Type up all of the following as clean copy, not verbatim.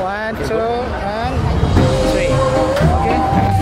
1, 2, and 3. Okay.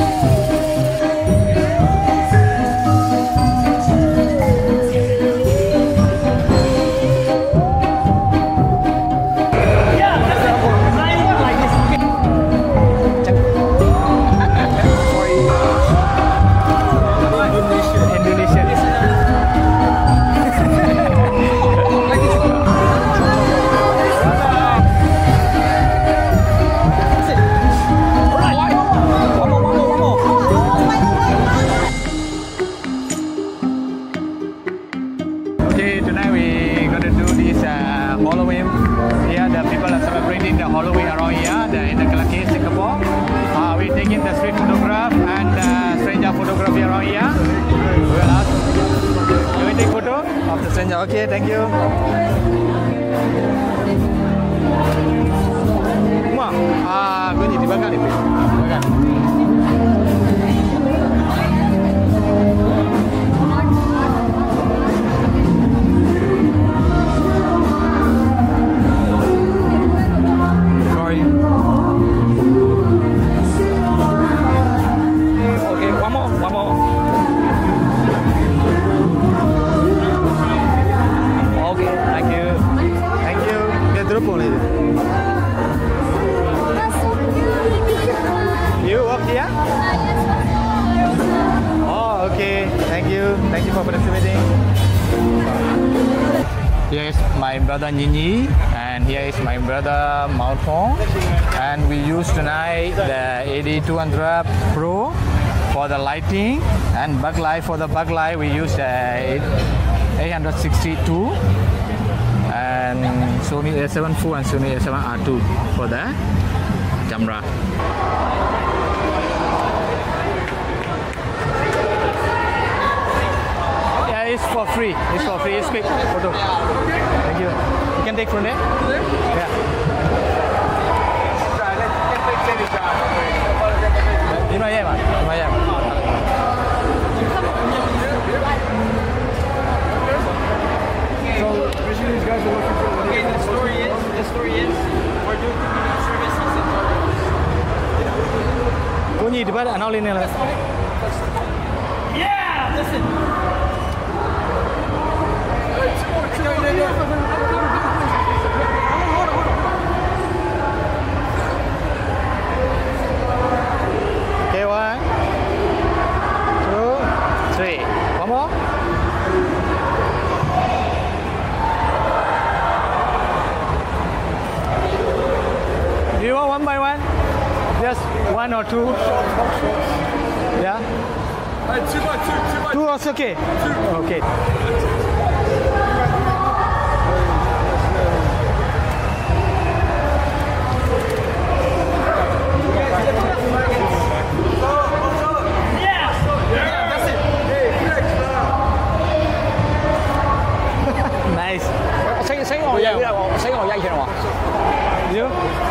Tonight we're going to do this Halloween. Here the people are celebrating the Halloween around here in the Clarke Quay Singapore. We're taking the street photograph and stranger photography around here. We'll ask, can we take photo of the stranger? Okay, thank you. Gue jadi bakal itu. You work here? Oh, okay. Thank you. Thank you for participating. Here is my brother Nini, and here is my brother Malfong. And we use tonight the AD200 Pro for the lighting, and backlight. For the backlight, we use the 862. And Sony A7 Full and Sony A7R2 for the camera. Yeah, it's for free. It's for free. It's quick photo. Thank you. You can take from there. Yeah. These guys are looking for. Okay, the story is, we're doing community services in Godox. Kunyi di mana? Anolin ni lah. Yeah, listen. Okay, 1, 2, 3. One more. Do you want one by one? Just 1 or 2? Yeah? 2 by 2. 2 also okay? 2. Okay. Nice. You?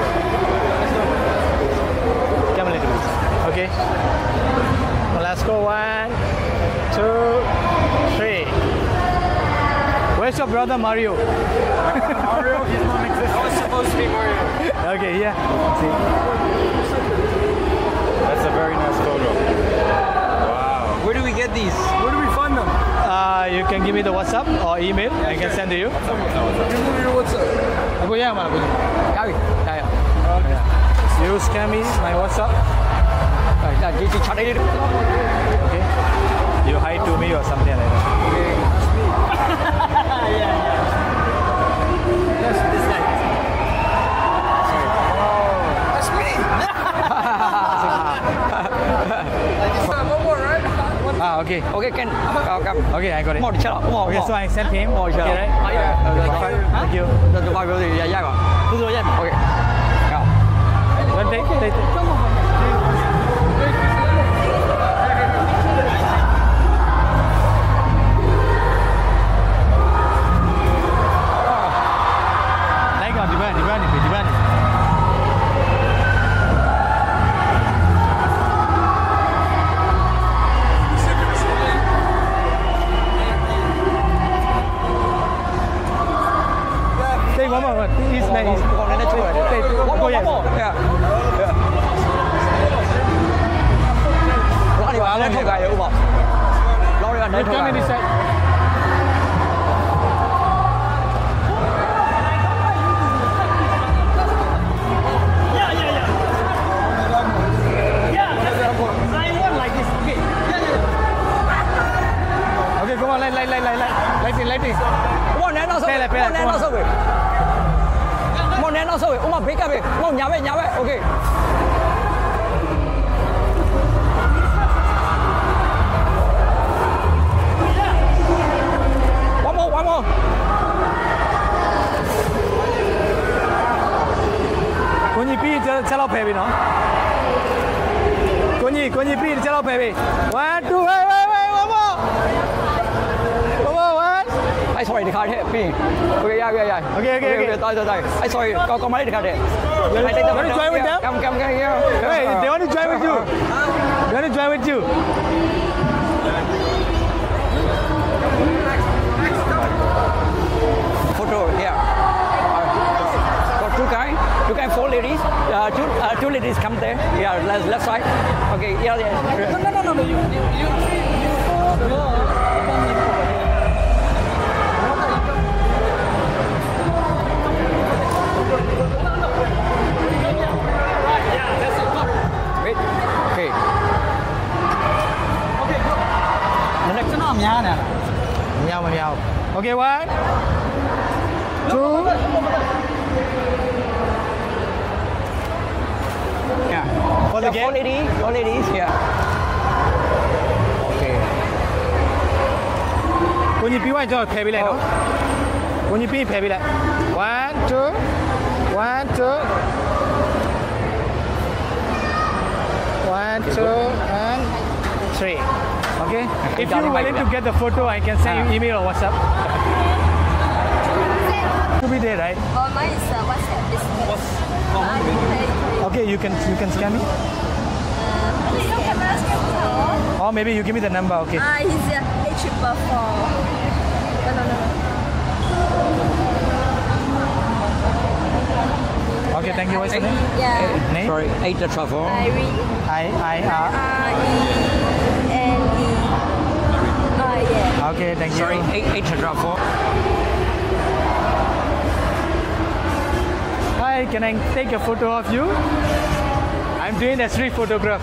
Come a little bit. Okay. Well, let's go. 1, 2, 3. Where's your brother Mario? Mario, he's non-existent. I was supposed to be Mario. Okay, yeah. See. That's a very nice photo. Wow. Where do we get these? Where do we find them? You can give me the WhatsApp or email. I can send to you. Give me your WhatsApp. Aku yang mana? You scan me my WhatsApp. Okay. You hide to me or something like that. Okay. Yeah. Yes, this guy. That's me. One more, right? Okay. Okay, can come. Okay, I got it. More, Okay, so I sent him. More, okay, right? Thank you. Okay. One take. Di mana? Take one more. He's nice. Yeah. Come in this side. Okay, come on, lighting. Come on, now so. Break up it. Come on, okay. One more. Kunyi pi chalo baby no. Kunyi pi chalo baby. 1, 2, wait, one more. Come on, one. I sorry, the card here. Okay, yeah. Okay. I sorry. Come on, the card here. You want to join with them? Come here. Hey, they want to join with you. They want to join with you. Photo here. Got two guys, 4 ladies. Two ladies come there. Yeah, left side. Okay, yeah. No. You Wait. Okay. The next one, Meow. Okay, 1, 2. Yeah. For the game? 4 ladies. Yeah. Okay. Kunyi pi 1 cho phê bi lai no. Kunyi pi phê bi lai. 1, 2. 1, 2. 1, 2, and 3. Okay. If you willing to get the photo, I can send you email or WhatsApp. To be there, right? Oh, mine is WhatsApp. Okay, you can scan me. Or maybe you give me the number. Okay. He's A444. No. Okay, thank you. What's your name? Yeah. Name? Sorry, 844. Irene. I-R. R-E-N-E. Yeah. Okay, thank you. Sorry, 844. Hi, can I take a photo of you? I'm doing a street photograph.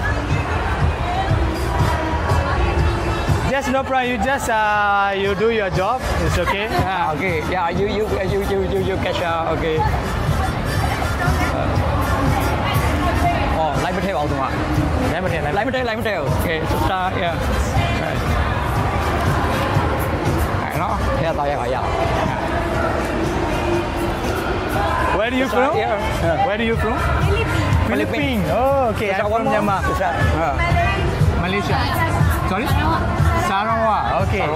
Just no problem. You just you do your job. It's okay. Yeah, okay. Yeah, you catch okay. Lấy theo ông ạ. Lấy theo. Okay, start. Yeah. Right. Nó theo tao vậy à. Where are you from? Where are you from? Philippines. Oh, okay. I'm from Myanmar. Malaysia. Sorry? Sarawak. Okay.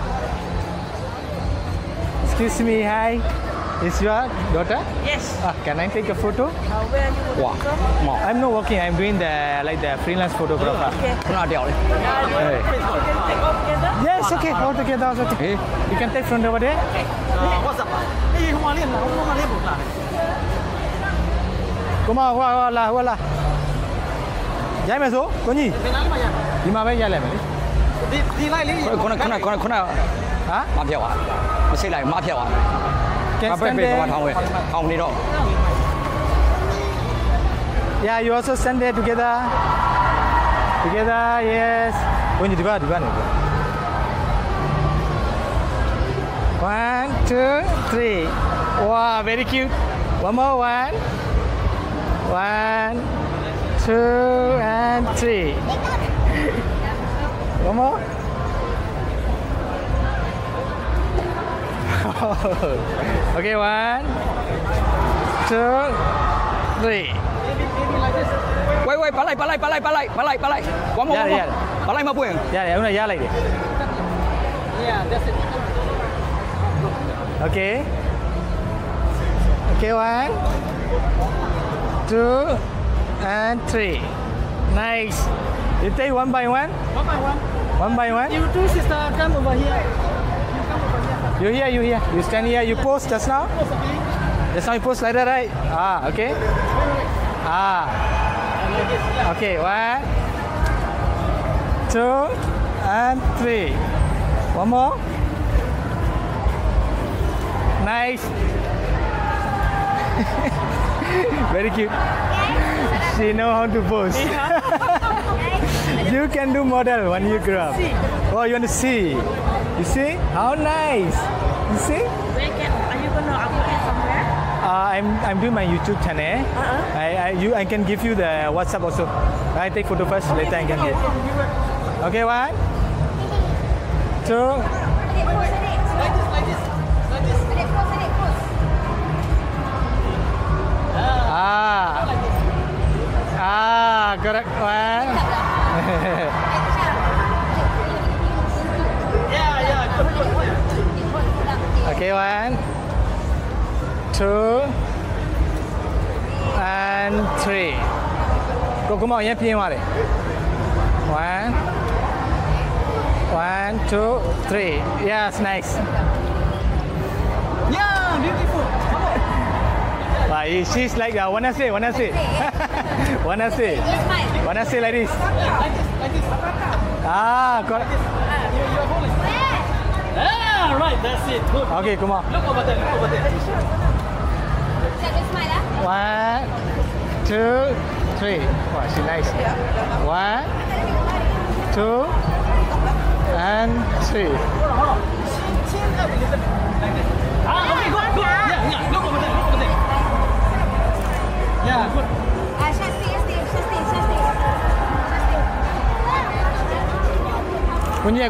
Excuse me. Hi. Is your daughter? Yes. Can I take a photo? Where are you working from? I'm not working. I'm doing the freelance photographer. Okay. Nó đèo đi. Hey. Can take all together? Yes. Okay. All together. It's okay. You can take from over there. What's up? Không mà liên một lần. Come on, voilà. Giải mày số, có gì? Đi mà bây giờ lại mày đi. Đi lại đi. Con nào? Hả? Mã phiếu à? Nó sẽ lại mã phiếu à? Can stand there. Không đi đâu. Yeah, you also stand there together. Together, yes. Có gì đi ba này. 1, 2, 3. Wow, very cute. One more one. 1, 2, and 3. One more. Okay, 1, 2, 3. Wait, palay. One more. Yeah. Palay mà buồn. Yeah, una ya like it. Yeah, that's it. Okay. Okay, 1, 2, and 3. Nice. You take one by one? One by one? You two sister come over here. You here. You stand here. You post just now? Just now you post like that, right? Okay. Okay, 1, 2, and 3. One more. Nice. Very cute. She know how to pose. You can do model when you grow up. Oh, you want to see? You see? How nice. You see? Are you gonna upload it somewhere? I'm doing my YouTube channel. I can give you the WhatsApp also. I take photo first, later I can get. Okay, 1, 2. Correct. 1. Okay, 1, 2, and 3. Go, come on, yeah, 1, 1, 2, 3. Yes, nice. Yeah, beautiful. She's like that. Wanna say? Wanna say like this? Like this. Correct. You're holding. Yeah, right. That's it. Good. Okay, come on. Look over there. 1, 2, 3. Wow, she's nice. 1, 2, and 3. Chin up a little bit. Like this. Okay, good. Yeah. Look over there. Yeah, good. Kunyi.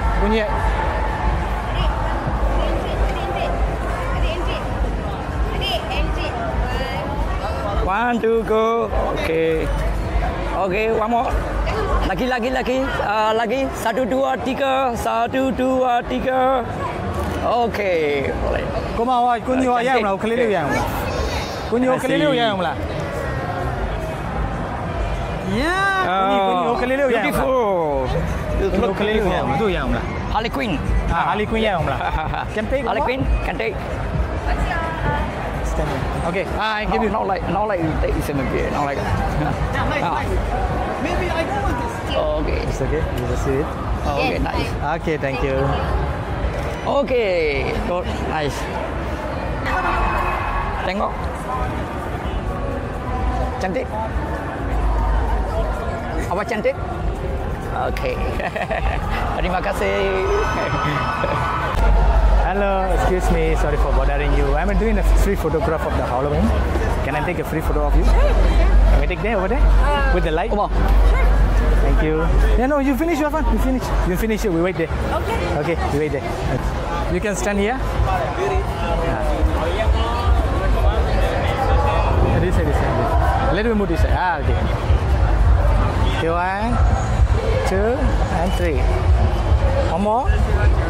One, two, go. Okay. Okay, one more. Lagi. Lagi. 1, 2, 3. Okay. Boleh. Come on, kunyi yang lah, keliru yang. Kunyi keliru yang lah. Yeah. Kunyi keliru yang. Beautiful. Kunyi keliru yang. Tu yang lah. Harley Quinn. Harley Quinn yang lah. Can take. Harley Quinn can take. Okay. I give you. Not like take this in the beer. Not like. Yeah, nice. Maybe I don't want this. Okay. It's okay. You just see it. Okay, nice. Okay, thank you. Okay, good, nice. Tengok. Cantik. Awak cantik. Okay. Terima kasih. Hello, excuse me. Sorry for bothering you. I'm doing a free photograph of the Halloween. Can I take a free photo of you? Can we take there, over there? With the light? Thank you. Yeah, no, you finish your fun. You finish it. We wait there. Okay, we wait there. You can stand here. This side. Let me move this side. Okay. Okay, 1, 2, and 3. One more. 1,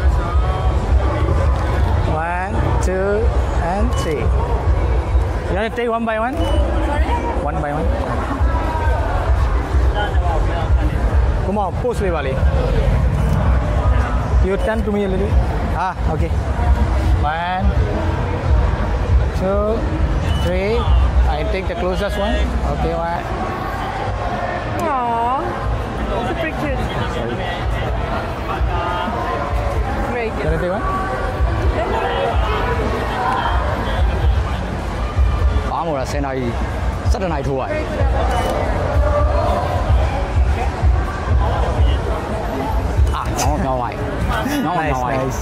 2, and 3. You want to take one by one? One by one. Come on, pose me, Wally. You turn to me a little bit. Okay. 1, 2, 3. I take the closest one. Okay, 1. Aww. It's pretty cute. Very Can I take one? Bám là xe này rất là này thua. Nó ngoài. Nice.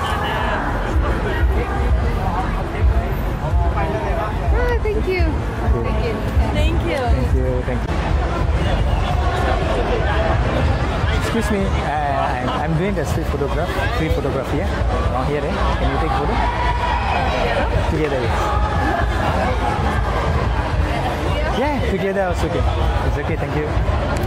Thank you. Excuse me, I'm doing the free photography here. Around here, can you take photo? Together, yes. Yeah, together also okay. It's okay, thank you.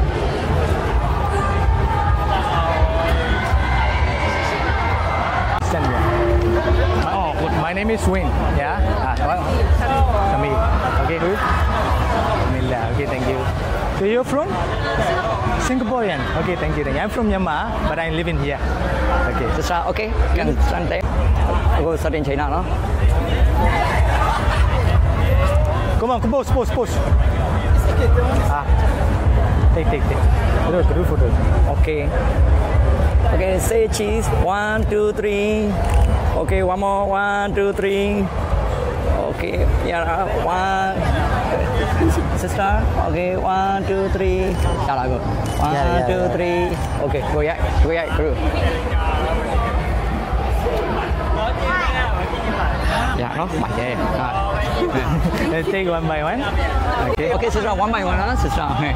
Stand here. My name is Wayne. Yeah. Sami. Okay, who? Mila. Okay, thank you. So you're from? Singaporean. Okay, thank you. I'm from Myanmar, but I'm living here. Okay. Okay, can stand there. Go start in China, no? Come on, push. Take. Group photo. Okay. Okay, say cheese. 1, 2, 3. Okay, one more. 1, 2, 3. Okay, yeah, 1. Sister. Okay, 1, 2, 3. Salah go. 1, 2, 3. Okay, go yeah, group. Yeah, no, my yeah. Let's take one by one. Okay, sister, one by one, sister. Okay.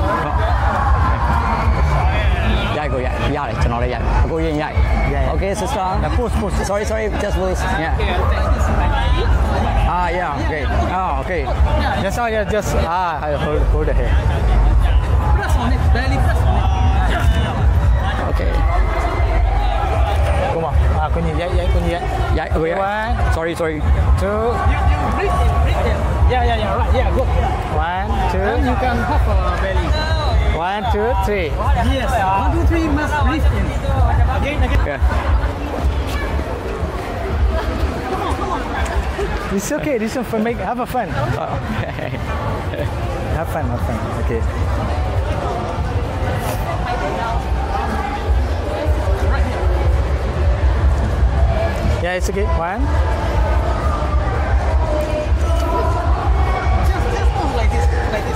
Yeah, go yeah, go yeah. Okay, sister. Push. Sorry, just push. Yeah. Yeah, okay. Oh, okay. Just hold the hair. Press on it, barely press on it. Okay. Come on. Kunyi. Yeah, okay. One. Sorry. 2. Breathe in. Yeah, right. Yeah, good. 1, 2. Then you can have a belly. 1, 2, 3. Yes. 1, 2, 3 must breathe in. Again. Yeah. It's okay. This one for have a fun. Okay. Have fun. Okay. Yeah, it's okay. 1. Just like this.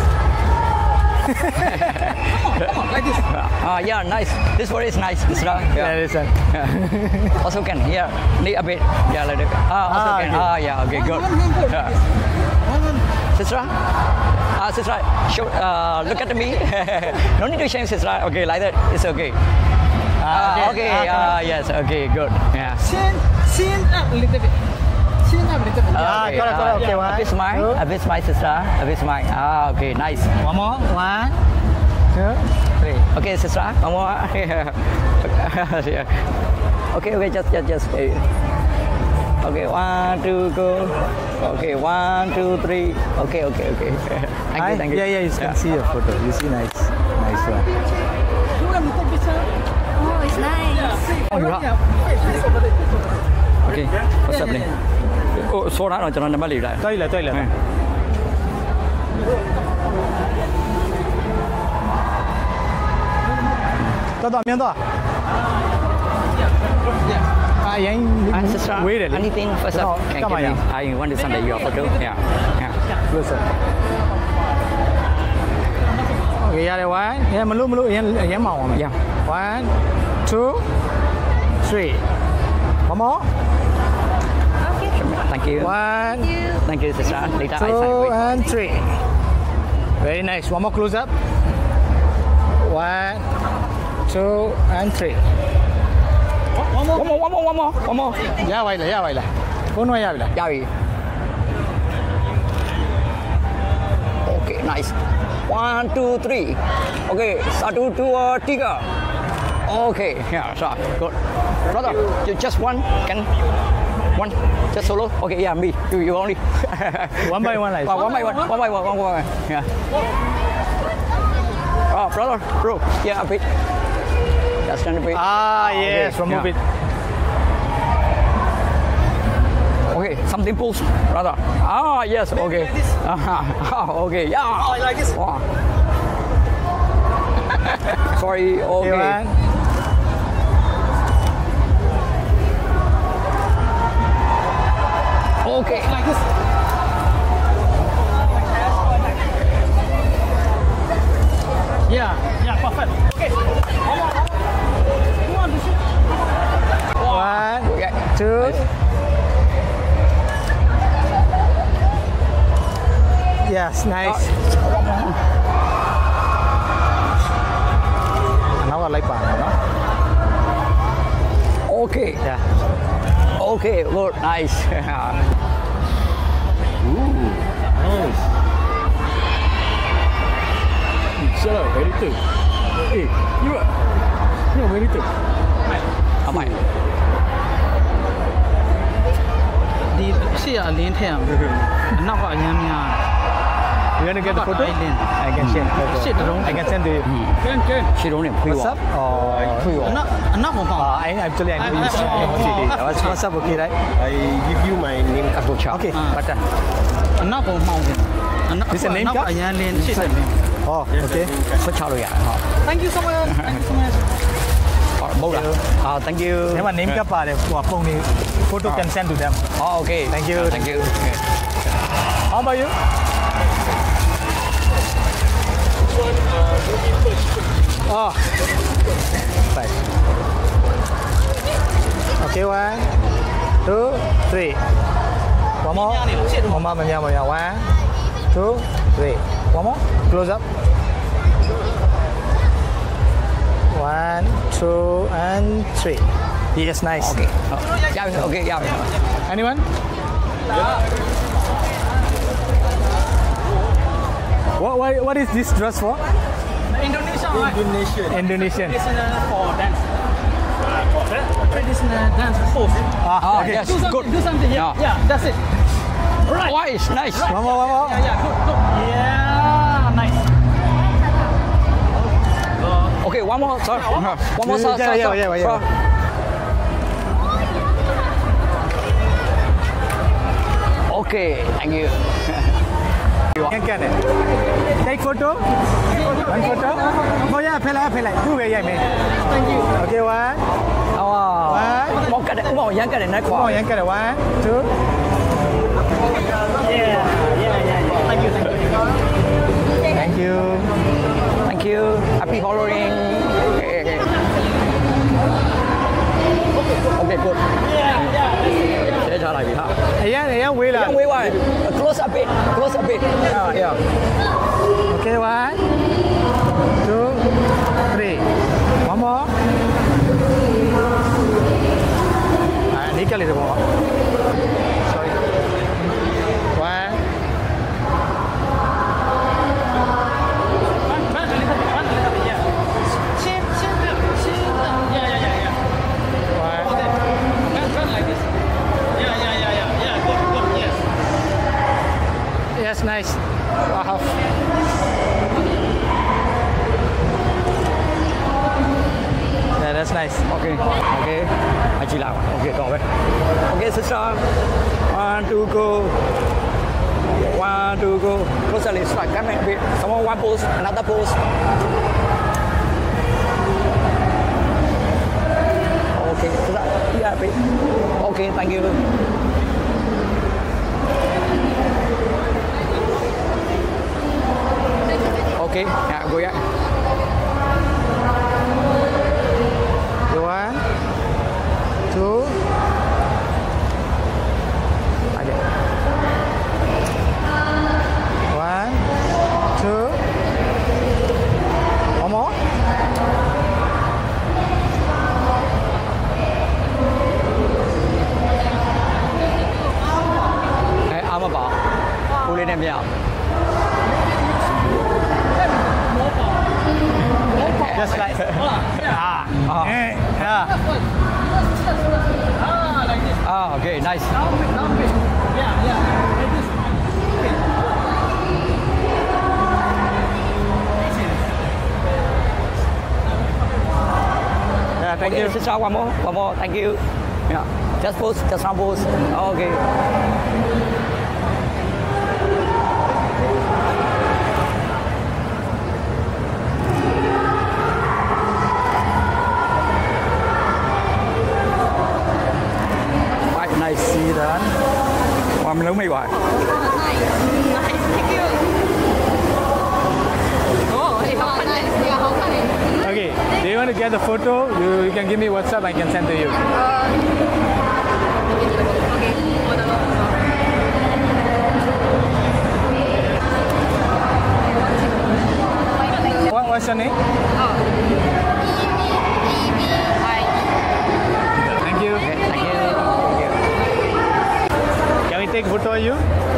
Come on, like this. Yeah, nice. This one is nice. Yeah, this one. Also can here. Need a bit. Yeah, like that. Also can. Okay. Yeah, okay, good. One hand good. Yeah. Sister? Sister, show, look at me. No need to shame, sister. Okay, like that. It's okay. Okay. Yes. Okay. Good. Yeah. Chin up a little bit. Okay. Correct. Okay, A bit smile. A bit smile, sister. A bit smile. Okay. Nice. One more. 1, 2, 3. Okay, sister. One more. Okay. Just. Okay. 1, 2, go. Okay. 1, 2, 3. Okay. Thank you. Yeah, you can see your photo. You see nice one. Oh, it's nice. Oh, you are. Okay. What's up, Lee? Oh, số đó rồi cho nó mới lì lại. Đây là. Toh miếng toh. Sister, Wait. anything first up? Can Come on, give me. I want to send your photo. Yeah. Closer. Okay, yeah, one. Yeah, malu. Yeah, màu mà. Yeah. 1, 2, 3. One more. Thank you. 1, Thank you, sister. Later, 2, and 3. Very nice. One more close up. 1, 2, and 3. One more. Ya baila. Uno ya baila. Yeah. Okay, nice. 1, 2, 3. Okay, 1, 2, 3. Okay, yeah, so good. Brother, just one. Can one? Just solo? Okay, yeah, me. You only. One by one, like. One by one. Yeah. Oh, brother, bro. Yeah, a bit. Just stand a bit. Yes, okay. remove it. Okay, something pulls, brother. Yes, okay. Okay, yeah. Oh, like this. Wow. Sorry, okay. Okay. Like this. Yeah, perfect. Okay. One, Okay. 2. Yes, nice. Nó còn lấy quả nó. Okay. Yeah. Okay, good, nice. Nice. Shut up, very good. Hey, you're very good. How many? Đi xe lên theo. Nó gọi nhà nhà. You want to get the photo? I can share the photo. Shit, I can send to you. Can. She don't even What's up? Nó không phải. Actually, I know you. What's up? Okay, right? I give you my name. Double check. Okay, but နောက်ပုံမှောင်းတယ် This is a name နောက် card? အရန်လင်းရှစ်တယ် Oh, okay. ဆွတ်ချလို့ရတယ်ဟုတ် Thank you so much. Thank you so much. ဟုတ်မဟုတ်လား thank you ထဲမှာ name card ပါတယ်ဟိုပုံနေ photo can send to them. okay Thank you. thank you How about you? Oh. Right. Okay, 1, 2, 3. One more. One more, one more. 1, 2, 3. One more. Close up. 1, 2, and 3. Yes, nice. okay ရပြီ okay ရပြီ Anyone? What is this dress for? Indonesian, right? Indonesian. Traditional for dance. Traditional dance pose. Ah, okay. yes. Do something, Good. do something. Yeah, Yeah. yeah, that's it. Right. why is nice One more, one more. Yeah, yeah, good, good. Yeah, nice. okay one more sir one more sir Yeah, yeah, yeah, yeah. sir okay thank you Can get it. Take photo. One photo. Oh yeah, play like. Do very yeah, man. Thank you. Okay, 1. ဟောမောက်ကတယ်ဥမောရန်ကတယ်နဲ့ခွာ Come on, young get it. 1, 2. Yeah, yeah, yeah, yeah. Thank you, thank you. Thank you. thank you happy Halloween okay good Yeah, yeah. ရှင်းထားလိုက်ပြီဟာ Yeah, wait lah. Don't wait one. Close a bit. Close a bit. Yeah. Okay, 1, 2, 3. One more. Ni kali tu bawa. Sorry. 1. Yeah, yeah, yeah, yeah. 1. Turn like this. Yeah, yeah, yeah, yeah. Yeah, good, good, yes. Yes, nice. Wow. Yeah, that's nice. Okay. Okay. I chỉ làm. Okay, go away. Okay, sister. 1, 2, go. 1, 2, go. Close a little. Start. Come a bit. Someone one pose. Another pose. Okay. Sister. Yeah, bit. Okay, thank you. Okay. Yeah, go yeah. 1, 2. Okay. 1, 2. One more. Hey, I'm about. Pull it in out. Just like. Yeah. Ah, like this. Ah, okay, nice. Now, yeah, yeah. Like this. Okay. Yeah, thank Okay, you. sister, one more, thank you. Yeah, just pose, just one pose. Okay. Quite nice. See that? Wow, mình lớn mày hoài. Okay. Do you want to get the photo? You can give me WhatsApp. I can send to you. What's your name? Thank you. Thank you. Can we take photo of you?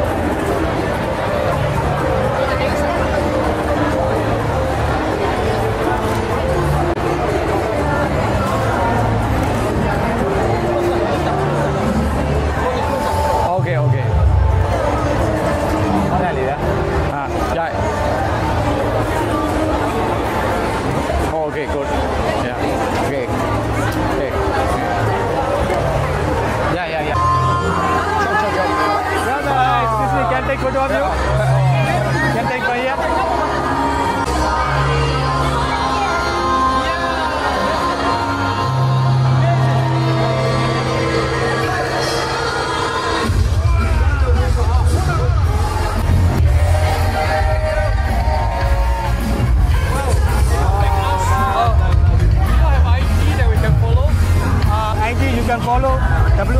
Okay, okay. Mana lihat? Rồi. Oh, okay, good. Yeah. Okay. Okay. Yeah. Brother, it's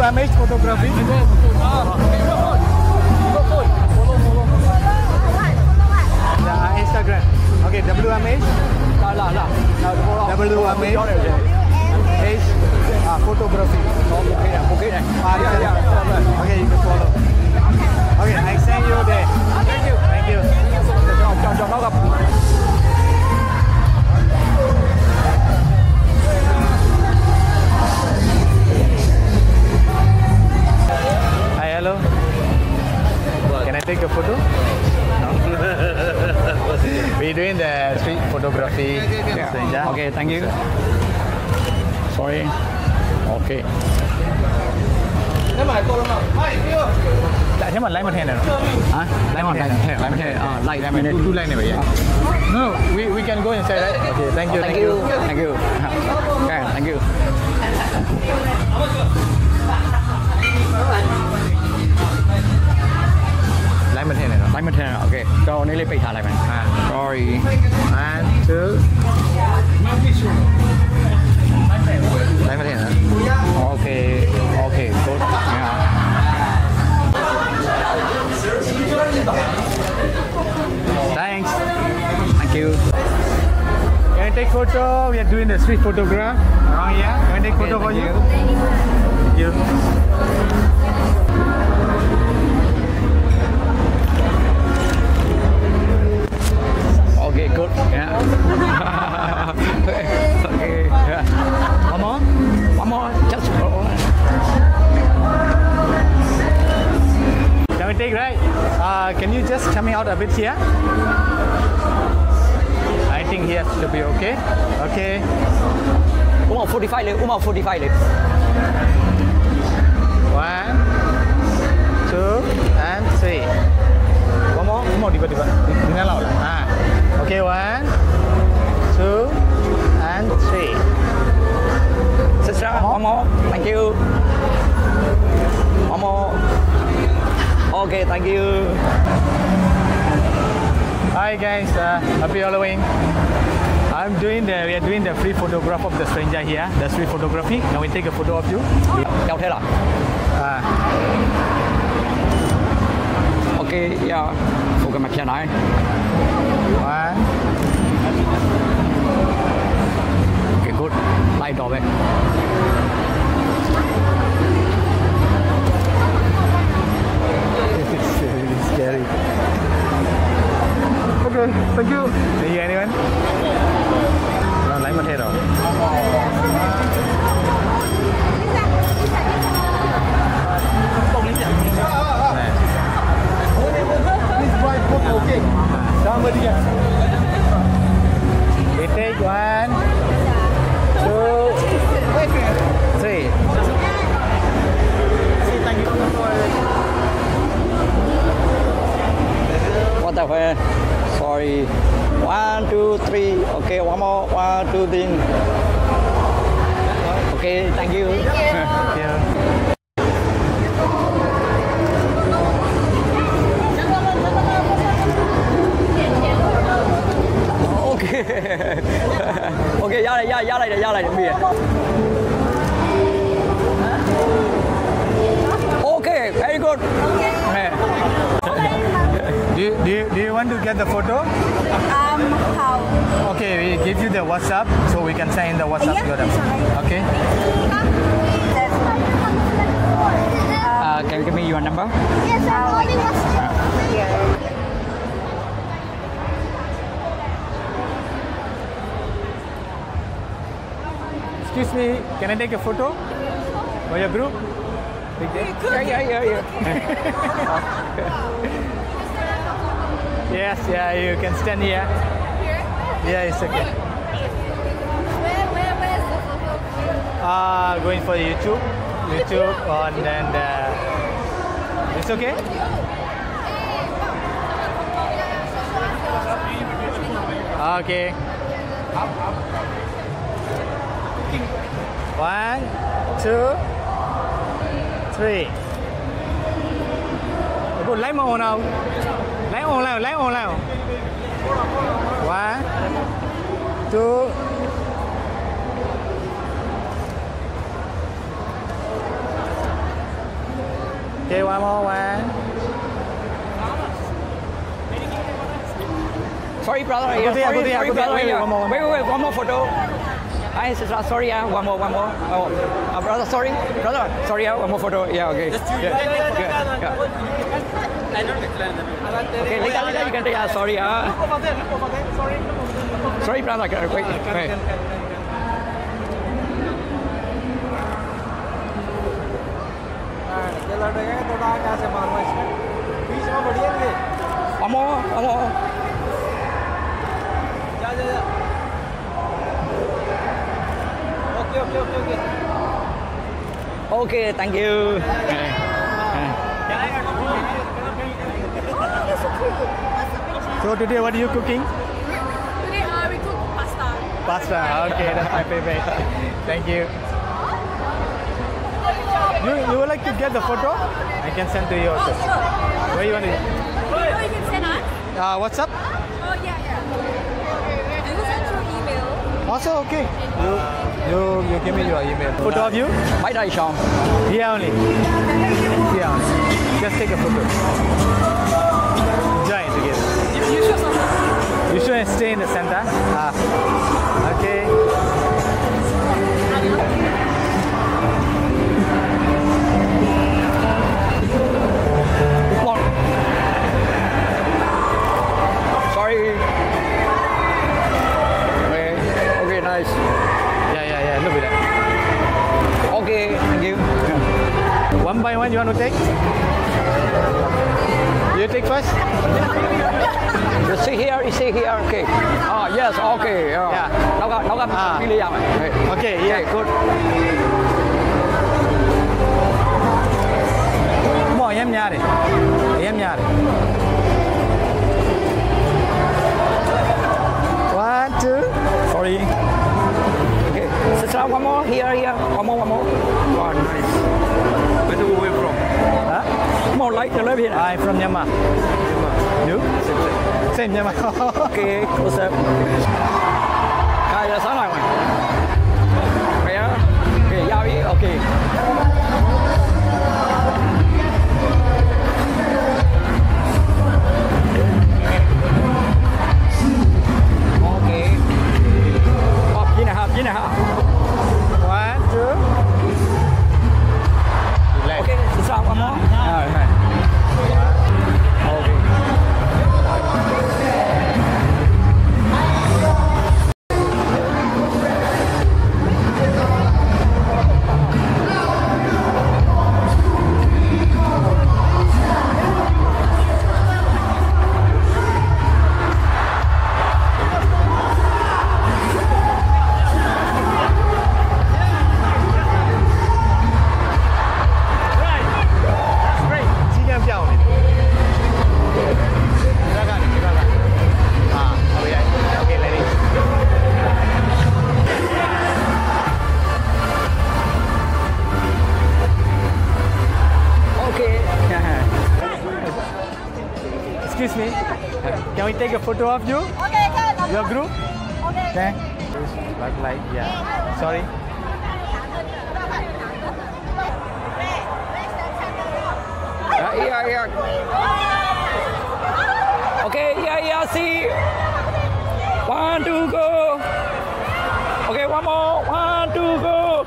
WMH photography. Instagram. Okay, WMH. WMH. Photography. Okay, you can follow. Okay, I send you there. Thank you. Thank you. Hi, hello. Can I take a photo? No. We're doing the street photography. Yeah. Okay, thank you. Sorry. Okay. Thế mà lấy một thẻ này Hả? Lấy một thẻ. Lấy two line này vậy. No, we can go inside, right? Okay, thank you. Thank you. Thank you. Okay, thank you. Lấy một thẻ này rồi. Lấy một thẻ. Okay. Cho nên lấy bị thả lại mình. Sorry. 1, 2. Lấy một thẻ nữa. Okay. Okay. Good. Yeah. Thanks. Thank you. Can I take photo? We are doing the street photograph around here. Can I take photo for you? Thank you. Okay, good. Yeah. Okay. Yeah. One more? One more. Just Can we take, right? Can you just coming out a bit here? I think here should be okay. Okay. 45 เลย45เลย 1, 2, and 3. One more di ba? Di na lang. Okay, 1, 2, and 3. Sister, one more. Thank you. One more. Okay, thank you. Hi guys, happy Halloween. We are doing the free photograph of the stranger here, the street photography. Can we take a photo of you? Chào thế là. Okay, yeah. Okay, mặt kia này. 1. Okay, good. Lại đổ về. It's scary. Okay, thank you. See you anyone? Nó lấy một thế rồi. We take 1, 2, 3. What the hell? Sorry. 1, 2, 3. Okay, one more. 1, 2, 3. Okay, thank you. Thank you. Okay. Okay, ra lại chuẩn bị. Okay, very good. Do you want to get the photo? How? Okay, we give you the WhatsApp so we can send in the WhatsApp. Yeah, Okay. Can you give me your number? Yes, I'm holding here. Excuse me, can I take a photo for your group? Yeah. Yes, yeah, you can stand here. Yeah, it's okay. Where's the photo? Going for YouTube, and then it's okay. Okay. 1, 2, 3. Cô lấy màu nào? Lấy ồn nào? 1, 2. one more one. Sorry, brother. Go Yeah, there, sorry, go there, sorry, go there. brother. Wait, Yeah. one more, one Wait, more. wait, one more photo. Hi, sister. Sorry, one more. Oh, brother, sorry. Brother, sorry, one more photo. Yeah, okay. Yeah. Okay, later you can take. Sorry, Sorry, brother. Wait. One more. Okay, thank you. So today what are you cooking? Today we cook pasta. Pasta. Okay, that's my favorite. Thank you. You would like to get the photo? I can send to you also. Oh, sure. Where you want to? Oh, you can send us? What's up? Oh, yeah. You can send through email. Also okay. You give me your email. Photo of you? Bye, Dai Shong. Here only. Here only. Just take a photo. Join together. You show something. You should stay in the center. Okay. Sorry. Okay, nice. Yeah. Look at that. Okay, thank you. One by one, you want to take? You take first? You see here, okay. Yes, okay. Yeah. Nó gặp really young. Okay, yeah. Okay, good. Come on, em nhà đi. One, two. Sorry. Okay, sister, one more. Here. One more. Wow, nice. Where do we come from? Huh? More like the left here. I'm from Myanmar. You? Same Myanmar. Okay, close up. Khai ra sáng lại mày. Mày á. Okay, giao ý. Okay. Okay. Hợp chí nào. One, two. Okay, sister, one more. Okay. Excuse me. Can we take a photo of you? Okay, Your group? Okay. Okay. Like, yeah. Sorry. Yeah. Okay, yeah, see. 1, 2, go. Okay, one more. 1, 2, go.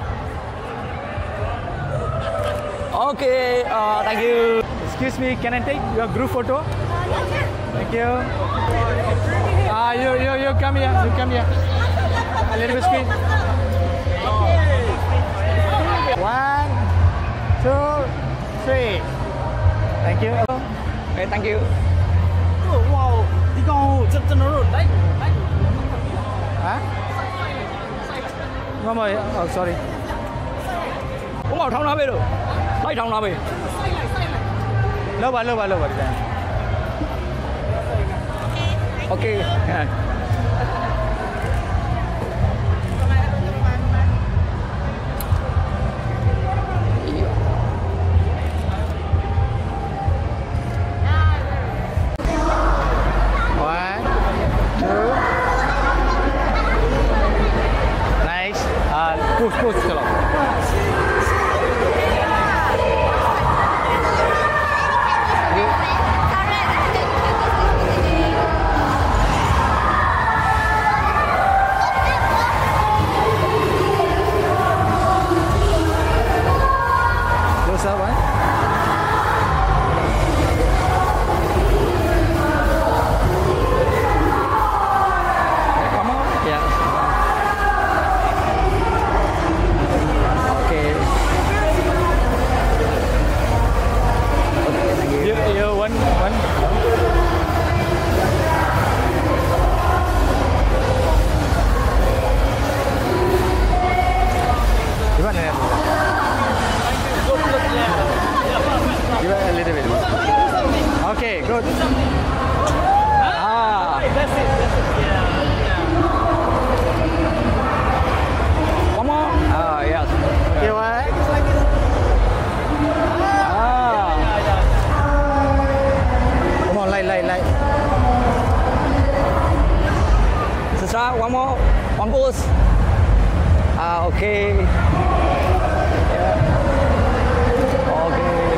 Okay, thank you. Excuse me, can I take your group photo? Thank you. You come here. You come here. A little bit speed. 1, 2, 3. Thank you. Okay, thank you. Wow, đi con chân nó rồi đấy. Huh? One more. Oh, sorry. Cũng vào trong đó về rồi. Đây trong đó về. Low bar. Okay. Yeah. One, two. Nice. Push, चलो. one more, one pose. Okay. Yeah. Okay.